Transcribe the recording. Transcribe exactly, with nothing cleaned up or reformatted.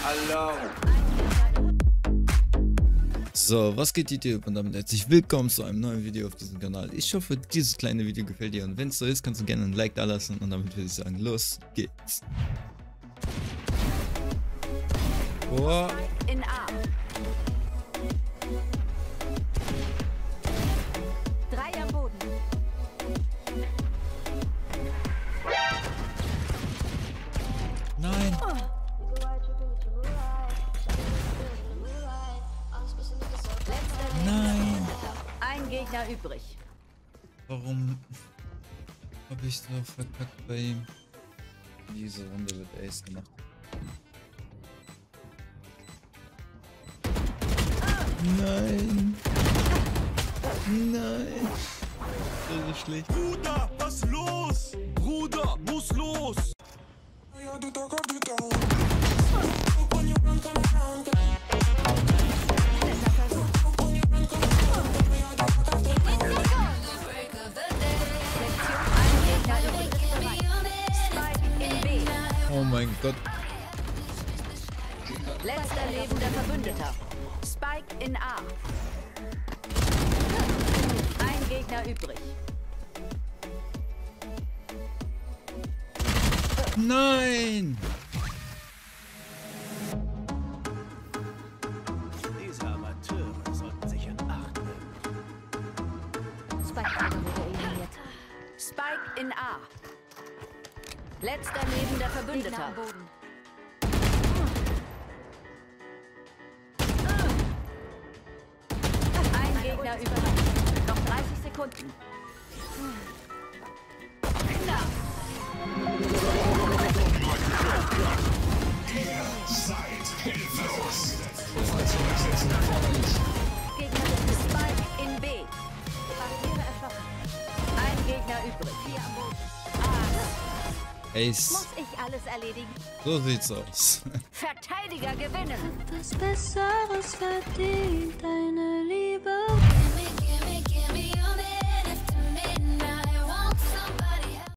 Hallo. So, was geht YouTube und damit herzlich willkommen zu einem neuen Video auf diesem Kanal. Ich hoffe, dieses kleine Video gefällt dir und wenn es so ist, kannst du gerne ein Like da lassen und damit würde ich sagen, los geht's. Oh. In A. Drei am Boden. Nein. Oh. Nein. Ein Gegner übrig. Warum habe ich so verkackt bei ihm? Diese Runde wird Ace gemacht. Nein. Nein. So schlecht. Bruder, was los? Bruder, muss los. Oh mein Gott. Letzter lebender Verbündeter. Spike in A. Ein Gegner übrig. Nein. Diese Amateure sollten sich in Acht nehmen. Spike wurde eliminiert. Spike in A. Letzter lebender Verbündeter. Ein Gegner übrig. Noch dreißig Sekunden. Knapp. Ihr seid hilflos. Gegner Spike in B. Barriere erschossen. Ein Gegner übrig. Vier am Boden. Ace. Muss ich alles erledigen? So sieht's aus. Verteidiger gewinnen. Was Besseres verdient ein